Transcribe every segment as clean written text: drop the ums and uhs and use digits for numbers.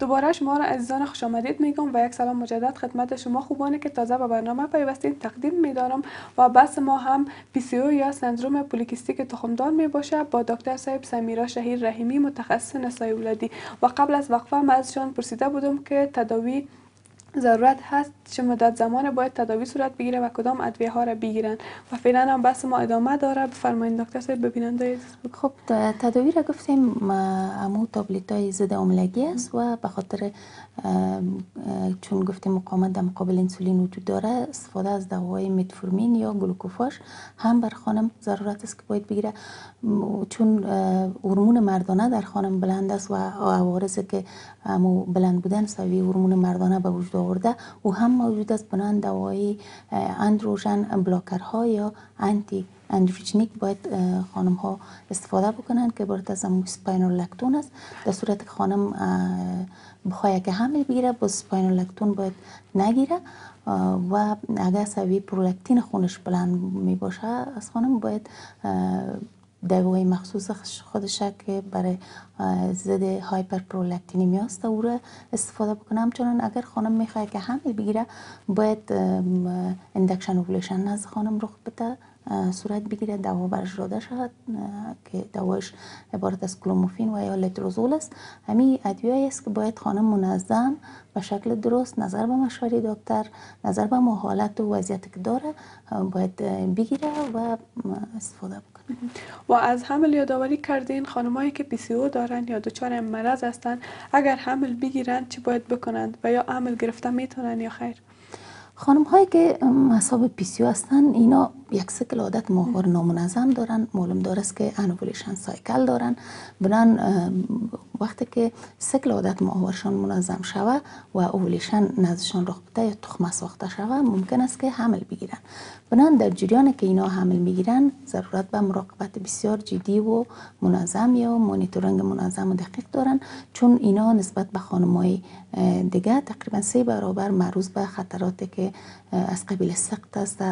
دوباره شما را عزیزان خوش آمدید میگم و یک سلام مجدد خدمت شما خوبانی که تازه به برنامه پیوستین تقدیم می‌دارم و بحث ما هم PCO یا سندروم پولیکیستیک تخمدان می باشه با دکتر صاحب سمیرا شهیر رحیمی متخصص نسای ولادی. و قبل از وقفه من ازشان پرسیده بودم که تداوی ضرورت هست چه مدت زمان باید تداوی صورت بگیره و کدام ادویه ها را بگیرن و فعلا هم بحث ما ادامه داره. بفرمایید دکتر صاحب. ببیننده خب تداوی را گفتیم امو تابلت های ضد حاملگی است و به خاطر چون گفتیم مقاومت در مقابل انسولین وجود داره استفاده از دواهای متفورمین یا گلوکوفاژ هم بر خانم ضرورت است که باید بگیره، چون هورمون مردانه در خانم بلند است و عوارضی که امو بلند بودن سوی هورمون مردانه به وجود آورده و هم موجود است. بنابراین دواهای اندروژن بلاکرها یا آنتی اندروژنیک باید خانم ها استفاده بکنن که عبارت از اسپاینولاکتون است. در صورت که خانم بخواه که حمل بگیره با اسپاینولاکتون باید نگیره و اگر سوی پرولاکتین خونش بلند می باشه از خانم باید دوای مخصوص خودش که برای ضد هایپر پرولاکتینمی است او را استفاده بکنه. همچنان اگر خانم میخواد که حمل بگیره باید اندکشن اووولیشن نزد خانم رخ بده صورت بگیره، دوا برش داده شود که دواش عبارت از کلوموفین و یا لتروزول است. همین ادویه است که باید خانم منظم به شکل درست نظر به مشوره دکتر، نظر به حالت و وضعیتی که داره باید بگیره و استفاده بکنه. و از حمل یادآوری کردین خانمایی که PCO دارن یا دچار مرض هستن اگر حمل بگیرن چی باید بکنند و یا حمل گرفته میتونن یا خیر؟ خانم هایی که مصاب PCO هستن اینا یک سیکل عادت ماهوار نامنظم دارن، معلوم دارست که انوولیشن سایکل دارن. بنان وقتی که سیکل عادت ماهوارشان منظم شوه و اوولیشن نزدشان رخ بده یا تخمه ساخته شوه ممکن است که حمل بگیرن. بنان در جریان که اینا حمل میگیرن ضرورت به مراقبت بسیار جدی و منظم یا مانیتورینگ منظم و دقیق دارن، چون اینا نسبت به خانمای دیگه تقریبا 3 برابر معرض به خطراتی که از قبیل سقط است،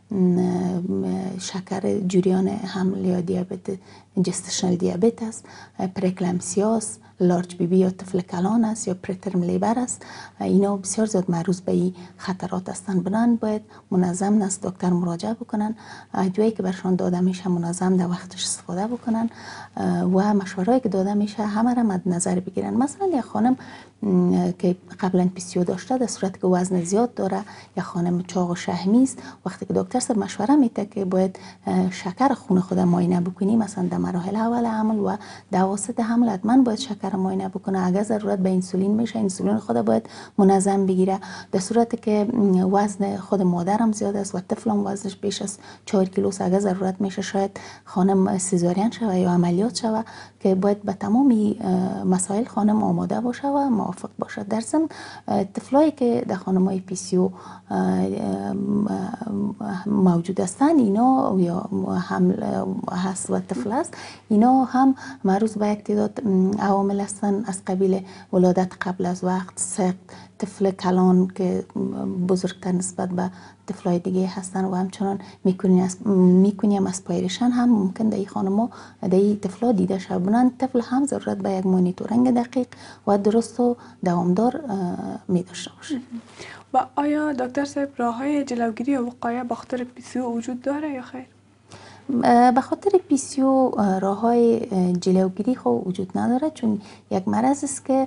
شکر جریان حمل یا دیابت جستشنال دیابت است، پرکلمسیا است، لارج بی بی یا طفل کلان است یا پرترم لیبر است. اینا بسیار زیاد معرض به این خطرات هستند. بنان باید منظم نزد دکتر مراجعه بکنن، ادویه‌ای که برشان داده میشه منظم در وقتش استفاده بکنن و مشوره‌ای که داده میشه همه را مد نظر بگیرن. مثلا یک خانم که قبلا PCO داشته در صورت که وزن زیاد داره یا خانم چاق و شحمی است، وقتی که دکتر صاحب مشوره میده که باید شکر خون خود معاینه بکنی، مثلا در مراحل اول حمل و در واسط حمل حتما باید شکر معاینه بکنه. اگر ضرورت به انسولین میشه انسولین خود باید منظم بگیره. در صورتی که وزن خود مادرم زیاد است و طفلم وزنش بیش از 4 کیلو اگر ضرورت میشه شاید خانم سیزارین شوه یا عملیات شوه که باید به تمام مسائل خانم آماده باشه و موافق باشه. در ضمن طفلایی که در خانمای PCO موجود هستند اینا یا حمل هست و طفل است، اینا هم معرض به یک تعداد عوامل هستند از قبیل ولادت قبل از وقت، سقط، طفل کلان که بزرگتر نسبت به طفلای دیگه هستن و همچنان میکنیم اسپایریشن هم ممکن در این خانم‌ها در این طفلا دیده شود. بنان طفل هم ضرورت به یک مانیتورینگ دقیق و درست و دوامدار می داشته باشه. و آیا دکتر صاحب راه‌های جلوگیری و وقایع به خاطر PCO وجود داره یا خیر؟ به خاطر PCO راه‌های جلوگیری خو وجود نداره، چون یک مرض است که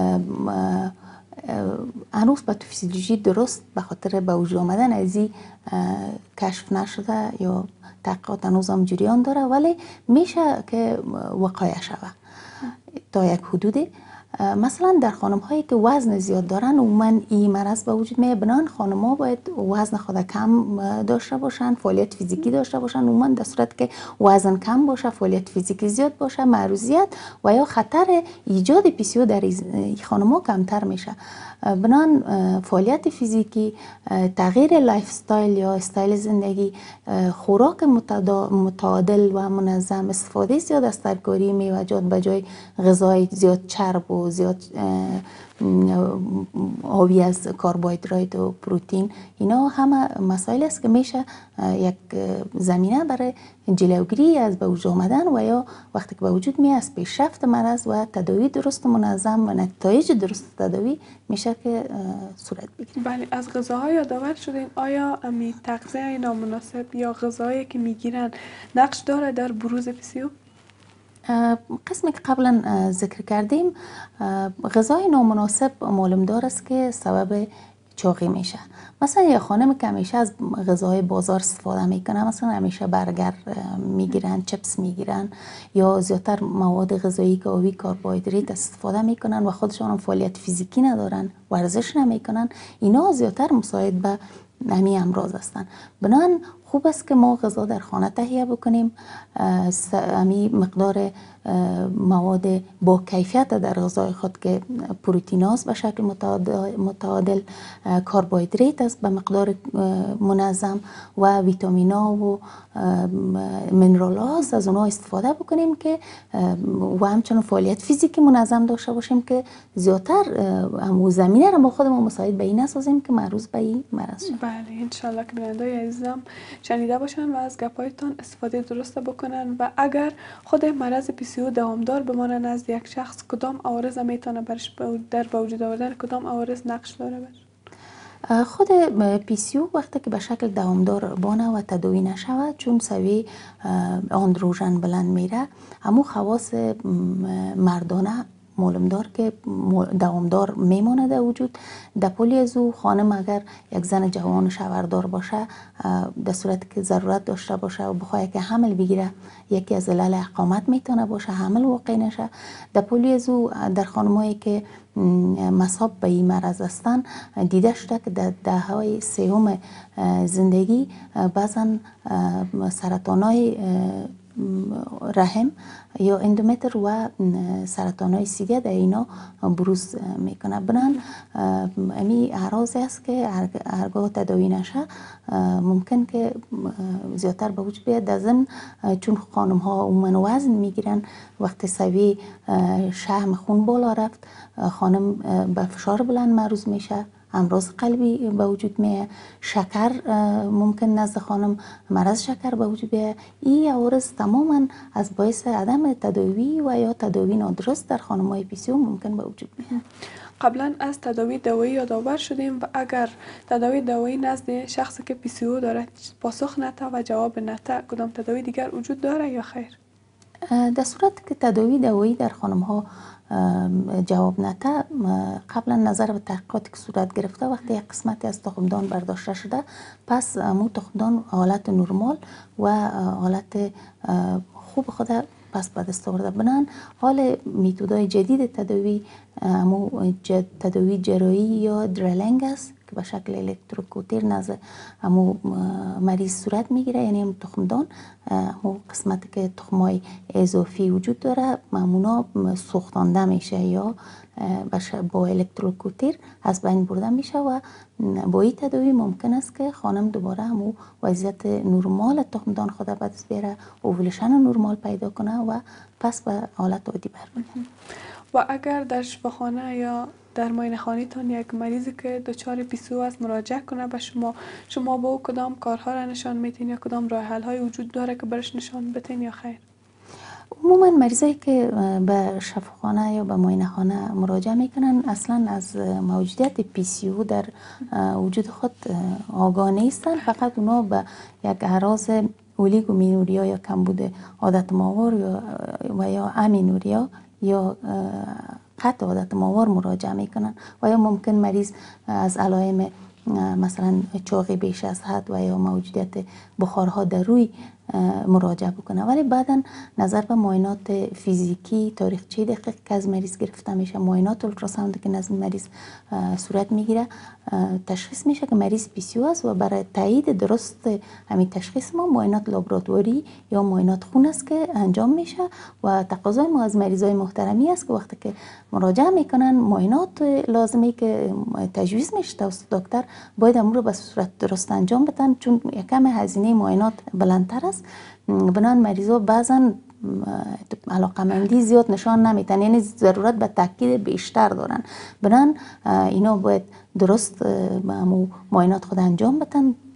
هنوز به فیزیولوژی درست به خاطر به وجود آمدن از این کشف نشده یا تحقیقات هنوز هم جریان داره، ولی میشه که وقایع شود تا یک حدودی. مثلا در خانم هایی که وزن زیاد دارن عموما این مرض به وجود میاد. بنان خانم ها باید وزن خود کم داشته باشن، فعالیت فیزیکی داشته باشن. عموما در صورت که وزن کم باشه، فعالیت فیزیکی زیاد باشه، معروضیت و یا خطر ایجاد PCO در خانم ها کمتر میشه. بنان فعالیت فیزیکی، تغییر لایف استایل یا استایل زندگی، خوراک متعادل و منظم، استفاده زیاد از ترکاری میوه‌جات به جای غذای زیاد چرب و زیاد حاوی از کربوهیدرات و پروتئین، اینا همه مسائل است که میشه یک زمینه برای جلوگیری از به وجود آمدن و یا وقتی که به وجود می از پیشرفت مرض و تداوی درست منظم و نتایج درست تداوی میشه که صورت بگیره. بله، از غذاها یادآور شدین، آیا امی تغذیه نامناسب یا غذایی که میگیرن نقش داره در بروز PCO؟ قسمی که قبلا ذکر کردیم، غذای نامناسب معلوم دار است که سبب چاقی میشه. مثلا یه خانم که همیشه از غذای بازار استفاده میکنه، مثلا همیشه برگر میگیرن، چپس میگیرن یا زیادتر مواد غذایی که آبی کربوهیدرات استفاده میکنن و خودشان فعالیت فیزیکی ندارن، ورزش نمیکنن، اینا زیادتر مساعد به همین امراض هستند. بنابراین خوب است که ما غذا در خانه تهیه بکنیم، همین مقدار مواد با کیفیت در غذای خود که پروتئین است به شکل متعادل، کربوهیدرات است به مقدار منظم و ویتامین ها و منرال است، از اونها استفاده بکنیم که و همچنان فعالیت فیزیکی منظم داشته باشیم که زیادتر زمینه را با خودمون مساعد به این اسازیم که معروض به این مرض شیم. بله، انشالله که بیننده عزیزم شنیده باشن و از گپایتان استفاده درست بکنن. و اگر خود مرض PCO دوامدار بمانه نزد یک شخص، کدام عوارض میتونه برش در به وجود آوردن کدام عوارض نقش داره برش؟ خود PCO وقتی که به شکل دوامدار بانه و تداوی نشود، چون سوی آندروژن بلند میره، همون خواص مردانه معلوم دار که دوامدار میمونه در وجود. در پولی از او خانم اگر یک زن جوان شوهردار باشه، در صورت که ضرورت داشته باشه و بخواد که حمل بگیره، یکی از علل اقامت میتونه باشه، حمل واقع نشه. در پولی از او در خانمایی که مصاب به این مرض هستن، دیده شده که در دههای سوم زندگی بعضا سرطانای رحم یا اندومتر و سرطانای سیده در اینا بروز میکنه. بنان امی اعراضی است که هرگاه تداوی نشه ممکن که زیادتر به وجود بیاد. در ضمن چون خانم ها عموما وزن میگیرن، وقتی سوی شحم خون بالا رفت، خانم به فشار بلند معرض میشه، امراض قلبی به وجود میه، شکر ممکن نزد خانم مرض شکر به وجود بیه. این عوارض تماما از باعث عدم تداوی و یا تداوی نادرست در خانم‌های PCO ممکن به وجود بیه. قبلا از تداوی دوایی یادآور شدیم و اگر تداوی دوایی نزد شخصی که PCO داره پاسخ نده و جواب نده، کدام تداوی دیگر وجود داره یا خیر؟ در صورت که تداوی دوایی در خانم ها جواب نده، قبلا نظر به تحقیقاتی که صورت گرفته، وقتی یک قسمتی از تخمدان برداشته شده، پس مو تخمدان حالت نرمال و حالت خوب خود پس به دست آورده. بنان حال میتودهای جدید تداوی، تداوی جراحی یا درلینگ است که به شکل الکتروکوتر نزد همو مریض صورت میگیره، یعنی هم تخمدان همو قسمتی که تخمای اضافی وجود داره معمولا سوختانده میشه یا با الکتروکوتر از بین برده میشه و با این تداوی ممکن است که خانم دوباره همو وضعیت نرمال تخمدان خود به دست بیاره، اوولوشن نرمال پیدا کنه و پس به حالت عادی برگرده. و اگر در شفاخانه یا در معاینه خانه تان یک مریضی که دچار PCO است مراجعه کنه به شما با او کدام کارها را نشان میتین یا کدام راه حل های وجود داره که برش نشان بتین یا خیر؟ عموما مریضایی که به شفاخانه یا به معاینه خانه مراجعه میکنن اصلا از موجودیت PCO در وجود خود آگاه نیستن، فقط اونا به یک اعراض اولیگومینوریا یا کمبود عادت ماهوار و یا امینوریا یا قطع عادت ماهوار مراجعه میکنن و یا ممکن مریض از علائم مثلا چاقی بیش از حد و یا موجودیت بخارها در روی مراجعه بکنه. ولی بعدا نظر به معاینات فیزیکی تاریخچه دقیق که از مریض گرفته میشه، معاینات اولتراساوند که نزد مریض صورت میگیره، تشخیص میشه که مریض PCO است و برای تایید درست همین تشخیص ما معاینات لابراتواری یا معاینات خون است که انجام میشه و تقاضای ما از مریضای محترمی است که وقتی که مراجعه میکنن معاینات لازمی که تجویز میشه توسط دکتر باید امور رو به صورت درست انجام بدن، چون یکم هزینه معاینات بلندتر است. بنان مریضا بعضا علاقمندی زیاد نشان نمیتن، یعنی ضرورت به تاکید بیشتر دارن. بنان اینا باید درست معاینات خود انجام بدن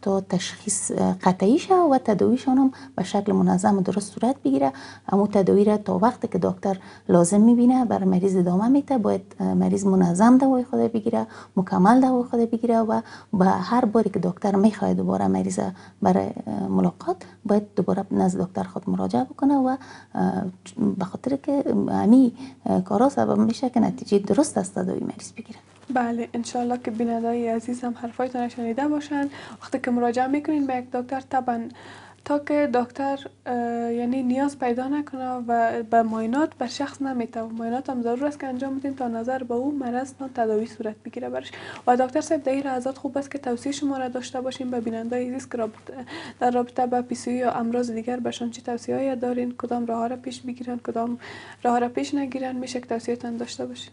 تا تشخیص قطعی شه و تداویشان هم به شکل منظم و درست صورت بگیره. اما تداوی را تا وقتی که دکتر لازم میبینه برای مریض ادامه میده. باید مریض منظم دوای خود بگیره، مکمل دوای خود بگیره و به هر باری که دکتر میخواد دوباره مریض برای ملاقات باید دوباره نزد دکتر خود مراجعه بکنه و به خاطر که همین کارا سبب میشه که نتیجه درست از تداوی مریض بگیره. بله انشالله که بینندای عزیز هم حرفایتون شنیده باشن. وقتی که مراجعه میکنین به یک دکتر طبعا تا که دکتر یعنی نیاز پیدا نکنه و به معاینات بر شخص نمیته و معاینات هم ضرور است که انجام بدین تا نظر به او مرضتان تداوی صورت بگیره برش. و دکتر صاحب در این لحظات خوب است که توصیه شما را داشته باشیم به بینندای عزیز که در رابطه با پی سی او یا امراض دیگر برشان چه توصیه‌ای دارین، کدام راه ها را پیش بگیرن، کدام راه ها را پیش نگیرن، میشه که توصیه‌تان داشته باشین.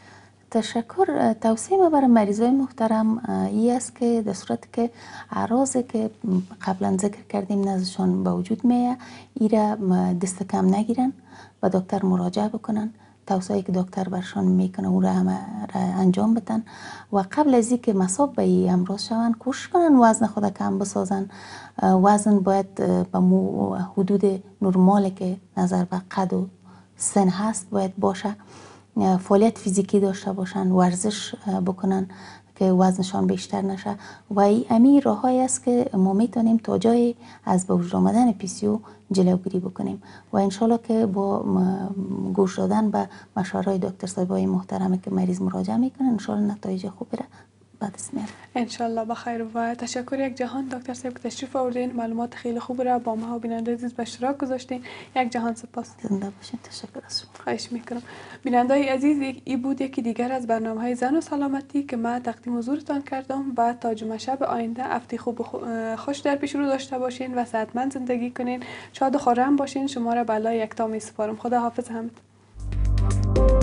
تشکر. توصیه ما برای مریضای محترم این است که در صورت که اعراضی که قبلا ذکر کردیم نزدشان به وجود میه ایره دست کم نگیرن و دکتر مراجعه بکنن. توصیه که دکتر برشان میکنه او را همه را انجام بدن و قبل از اینکه مصاب به این امراض شوند کوشش کنن وزن خود کم بسازن. وزن باید به حدود نرمالی که نظر به قد و سن هست باید باشه. فعالیت فیزیکی داشته باشن، ورزش بکنن که وزنشان بیشتر نشه و این راههایی است که ما میتونیم تا جای از به وجود آمدن پی سی او جلوگیری بکنیم و انشالله که با گوش دادن به مشورهای دکتر صاحبای محترم که مریض مراجعه میکنن انشالله نتایج خوبی را بعد از میاره. انشالله بخیر و تشکر یک جهان دکتر صاحب که تشریف آوردین، معلومات خیلی خوب را با ما و بیننده عزیز به اشتراک گذاشتین. یک جهان سپاس. زنده باشین. تشکر از شما. خواهش میکنم. بیننده عزیز این بود یکی دیگر از برنامه‌های زن و سلامتی که من تقدیم حضورتان کردم و تا جمعه شب آینده هفته خوب و خوش در پیش رو داشته باشین و صحتمند زندگی کنین. شاد و خرم باشین. شما را بلای یکتا می سپارم. خدا حافظ همه.